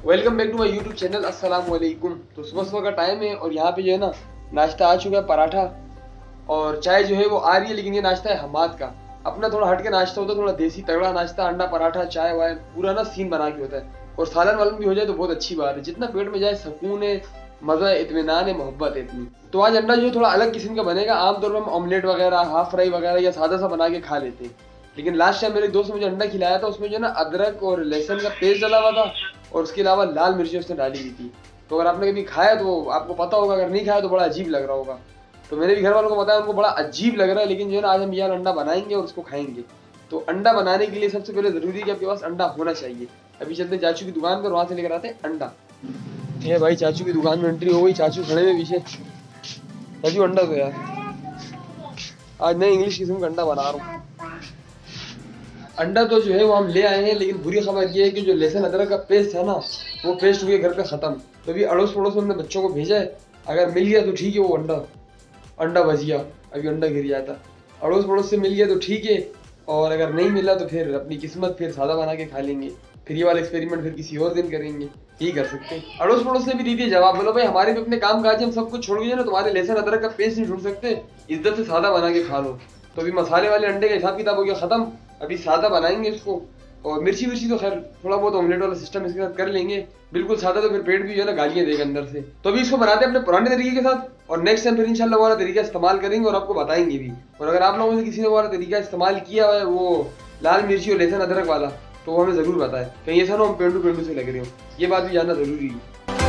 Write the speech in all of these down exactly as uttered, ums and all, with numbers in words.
Welcome back to my YouTube channel. अस्सलाम वालेकुम। तो सुबह सुबह का टाइम है और यहाँ पे जो है ना नाश्ता आ चुका है, पराठा और चाय जो है वो आ रही है, लेकिन ये नाश्ता है हमाद का। अपना थोड़ा हट के नाश्ता होता है, थोड़ा देसी तगड़ा नाश्ता, अंडा पराठा चाय वाय पूरा ना सीन बना के होता है। और सालन वालन भी हो जाए तो बहुत अच्छी बात है। जितना पेट में जाए सुकून है, मजा है, इत्मीनान है, मोहब्बत है इतनी। तो आज अंडा जो है थोड़ा अलग किस्म का बनेगा। आमतौर पर हम ऑमलेट वगैरह, हाफ फ्राई वगैरह या सादा सा बना के खा लेते हैं, लेकिन लास्ट टाइम मेरे दोस्त ने मुझे अंडा खिलाया था, उसमें जो है ना अदरक और लहसुन का पेस्ट डाला हुआ था और उसके अलावा लाल मिर्ची उसने डाली हुई थी। तो अगर आपने कभी खाया तो आपको पता होगा, अगर नहीं खाया तो बड़ा अजीब लग रहा होगा। तो मेरे भी घर वालों को बताया, उनको बड़ा अजीब लग रहा है, लेकिन जो है ना आज हम यहाँ अंडा बनाएंगे और उसको खाएंगे। तो अंडा बनाने के लिए सबसे पहले जरूरी है कि आपके पास अंडा होना चाहिए। अभी चलते चाचू की दुकान पर, वहाँ से लेकर आते हैं अंडा। ये भाई चाचू की दुकान में एंट्री हो गई। चाचू खड़े हुए पीछे। चाचू अंडा तो यार आज नई इंग्लिश किस्म का अंडा बना रहा हूँ। अंडा तो जो है वो हम ले आए हैं, लेकिन बुरी खबर ये है कि जो लहसुन अदरक का पेस्ट है ना, वो पेस्ट हुए घर पे खत्म। तो अभी अड़ोस पड़ोस में हमने बच्चों को भेजा है, अगर मिल गया तो ठीक है, वो अंडा अंडा भजिया अभी अंडा गिर जाता। अड़ोस पड़ोस से मिल गया तो ठीक है, और अगर नहीं मिला तो फिर अपनी किस्मत, फिर सादा बना के खा लेंगे। फिर ये वाला एक्सपेरिमेंट फिर किसी और दिन करेंगे, यही कर सकते हैं। अड़ोस पड़ोस ने भी दी थी जवाब, बोलो भाई हमारे भी अपने काम काज हम सब कुछ छोड़ गए ना, तुम्हारे लहसुन अदरक का पेस्ट नहीं ढूंढ सकते, इज्जत से सादा बना के खा लो। तो अभी मसाले वाले अंडे का हिसाब किताब हो गया खत्म, अभी सादा बनाएंगे इसको। और मिर्ची मिर्ची तो खैर थोड़ा बहुत ऑमलेट वाला सिस्टम इसके साथ कर लेंगे। बिल्कुल सादा तो फिर पेट भी जो है ना गालियां देगा अंदर से। तो अभी इसको बनाते हैं अपने पुराने तरीके के साथ, और नेक्स्ट टाइम फिर इंशाल्लाह वाला तरीका इस्तेमाल करेंगे और आपको बताएंगे भी। और अगर आप लोगों ने किसी ने वाला तरीका इस्तेमाल किया है, वो लाल मिर्ची और लहसुन अदरक वाला, तो वो हमें जरूर बताएं, कहीं ऐसा ना हम पेंडू पेंडू से लग रहे हो। ये बात भी जानना जरूरी है।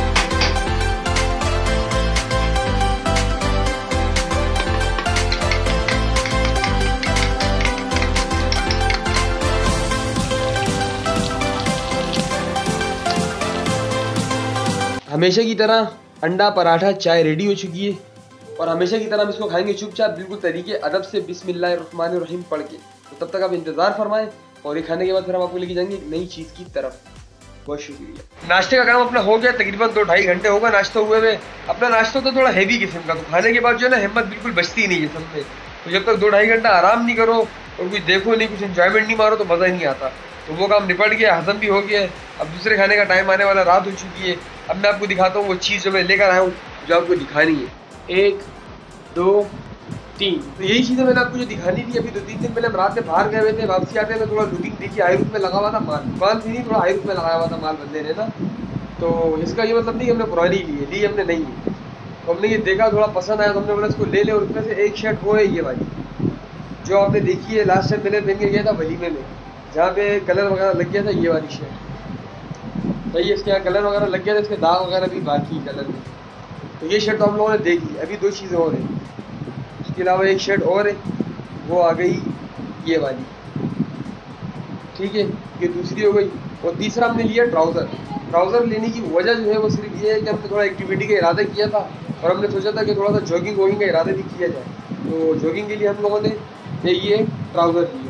हमेशा की तरह अंडा पराठा चाय रेडी हो चुकी है, और हमेशा की तरह हम इसको खाएंगे चुपचाप, बिल्कुल तरीके अदब से बिस्मिल्लाहिर्रहमानिर्रहीम पढ़ के। तो तब तक आप इंतजार फरमाएं, और ये खाने के बाद फिर हम आपको लेके जाएंगे एक नई चीज़ की तरफ। बहुत शुक्रिया। नाश्ते का काम अपना हो गया, तकरीबन दो ढाई घंटे होगा नाश्ता हुए हुए। अपना नाश्ता तो थोड़ा हैवी किस्म का, तो खाने के बाद जो है ना हिम्मत बिल्कुल बचती ही नहीं है सब में। तो जब तक दो ढाई घंटा आराम नहीं करो और कुछ देखो नहीं, कुछ एंजॉयमेंट नहीं मारो, तो मज़ा ही नहीं आता। तो वो काम निपट गया, हजम भी हो गया। अब दूसरे खाने का टाइम आने वाला, रात हो चुकी है। अब मैं आपको दिखाता हूँ वो चीज़ जो मैं लेकर आया हूँ, जो आपको दिखानी है। एक दो तीन, तो यही चीज़ें मैंने आपको जो दिखानी थी। अभी दो तीन दिन पहले हम रात में बाहर गए हुए थे, वापसी आते हैं थोड़ा लुकिंग देखी, हाई रूप में लगा हुआ था माल। दुकान थी नहीं, थोड़ा हाई रूप में लगाया हुआ था माल बंदे ने ना। तो इसका ये मतलब नहीं कि हमने पुरानी ली है, ली हमने नहीं है। तो हमने ये देखा, थोड़ा पसंद आया, तो हमने बोला इसको ले ले। और उसमें से एक शर्ट वो है ये वाली, जो आपने देखी है लास्ट टाइम मैंने पहन के गया था वलीमे में, जहाँ पे कलर वगैरह लग गया था। ये वाली शर्ट सही है, इसके यहाँ कलर वगैरह लग गया था, इसके दाग वगैरह भी बाकी कलर में। तो ये शर्ट तो हम लोगों ने देख ली। अभी दो चीज़ें और हैं, इसके अलावा एक शर्ट और है, वो आ गई ये वाली, ठीक है, ये दूसरी हो गई। और तीसरा हमने लिया ट्राउज़र। ट्राउज़र लेने की वजह जो है वो सिर्फ ये है कि हमने थोड़ा एक्टिविटी का इरादा किया था, और हमने सोचा था कि थोड़ा सा जॉगिंग वॉगिंग का इरादा भी किया जाए। तो जॉगिंग के लिए हम लोगों ने ये ट्राउज़र लिया।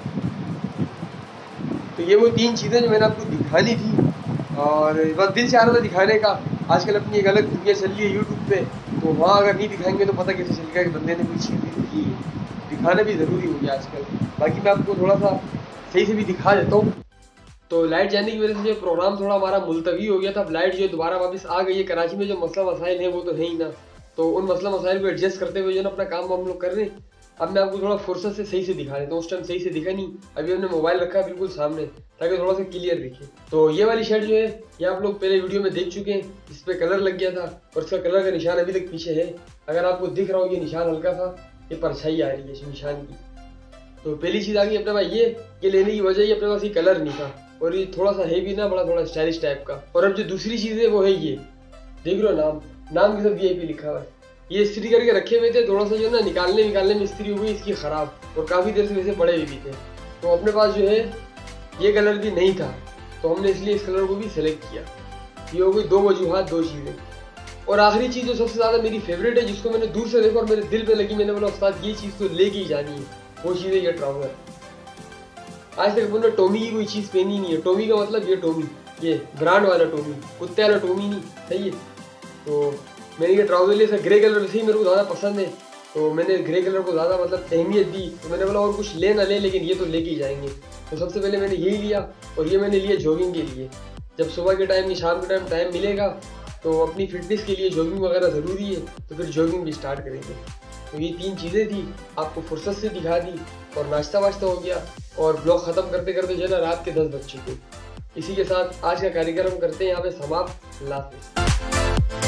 तो ये वो तीन चीज़ें जो मैंने आपको दिखानी थी, और बस दिल चाह रहा था दिखाने का। आजकल अपनी एक अलग दुनिया चल रही है यूट्यूब पे, तो वहाँ अगर नहीं दिखाएंगे तो पता कैसे चलेगा कि बंदे ने कोई चीज़ भी दिखी है। दिखाना भी ज़रूरी हो गया आजकल। बाकी मैं आपको थोड़ा सा सही से भी दिखा देता हूँ। तो लाइट जाने की वजह से जो प्रोग्राम थोड़ा हमारा मुलतवी हो गया था। अब लाइट जो है दोबारा वापस आ गई है। कराची में जो मसला मसाइल है वो तो है ही ना, तो उन मसला मसाइल को एडजस्ट करते हुए जो ना अपना काम हम लोग कर रहे हैं। अब मैं आपको थोड़ा फुर्सत से सही से दिखा देता हूँ। उस टाइम सही से दिखा नहीं, अभी हमने मोबाइल रखा है बिल्कुल सामने ताकि थोड़ा सा क्लियर दिखे। तो ये वाली शर्ट जो है ये आप लोग पहले वीडियो में देख चुके हैं, इस पर कलर लग गया था और इसका कलर का निशान अभी तक पीछे है। अगर आपको दिख रहा हो ये निशान हल्का सा, ये परछाई आ रही है इस निशान की। तो पहली चीज़ आ गई अपने पास ये ये लेने की वजह ये अपने पास ये कलर नहीं था, और ये थोड़ा सा है भी ना, बड़ा थोड़ा स्टाइलिश टाइप का। और अब जो दूसरी चीज़ है वो है ये, देख रहे हो नाम नाम के साथ वी आई पी लिखा हुआ है। ये इस्त्री करके रखे हुए थे, थोड़ा सा जो ना निकालने निकालने में इस्त्री हो गई इसकी ख़राब, और काफ़ी देर से वैसे पड़े हुए भी थे। तो अपने पास जो है ये कलर भी नहीं था, तो हमने इसलिए इस कलर को भी सिलेक्ट किया। ये हो गई दो वजूहात, दो चीज़ें। और आखिरी चीज़ जो सबसे ज़्यादा मेरी फेवरेट है, जिसको मैंने दूर से देखा और मेरे दिल पे लगी, मैंने बोला उस्ताद ये चीज़ तो लेके ही जानी है, वो चीज़ है ये ट्राउज़र। आज तक मैंने टोमी की कोई चीज़ पहनी नहीं है। टोमी का मतलब ये टोमी, ये ब्रांड वाला टोमी, कुत्ते वाला टोमी नहीं, सही है। तो मैंने ये ट्राउज़र लिया, ग्रे कलर वैसे ही मेरे को ज़्यादा पसंद है, तो मैंने ग्रे कलर को ज़्यादा मतलब अहमियत दी। तो मैंने बोला और कुछ ले ना ले, लेकिन ये तो लेके ही जाएंगे। तो सबसे पहले मैंने यही लिया, और ये मैंने लिया जॉगिंग के लिए। जब सुबह के टाइम या शाम के टाइम टाइम मिलेगा तो अपनी फिटनेस के लिए जॉगिंग वगैरह ज़रूरी है, तो फिर जॉगिंग भी स्टार्ट करेंगे। तो ये तीन चीज़ें थी, आपको फुर्सत से दिखा दी और नाश्ता वाश्ता हो गया और ब्लॉग ख़त्म करते करते जो है ना रात के दस बज चुके। इसी के साथ आज का कार्यक्रम करते हैं यहाँ पे समाप्त। अल्लाह हाफ़िज़।